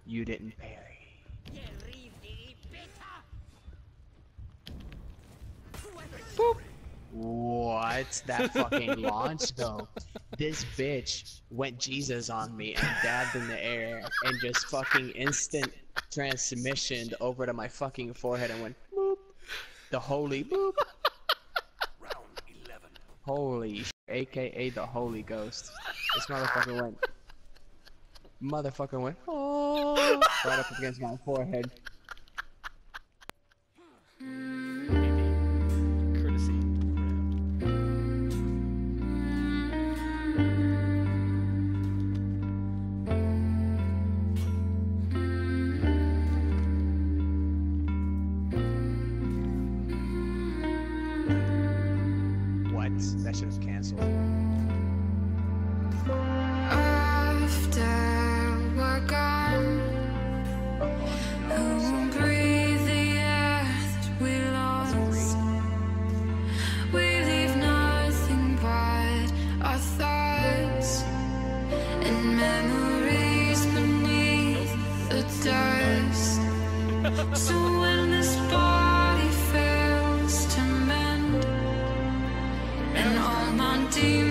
You didn't parry. Boop. What? That fucking launch though. This bitch went Jesus on me and dabbed in the air and just fucking instant transmissioned over to my fucking forehead and went boop. The holy boop. Round 11. Holy sh, aka the Holy Ghost. This motherfucker went oh right up against my forehead. Courtesy. What? That shit was canceled. After we're gone, who will breathe the air that we lost? We leave nothing but our thoughts and memories beneath the dust. So when this body fails to mend and all my demons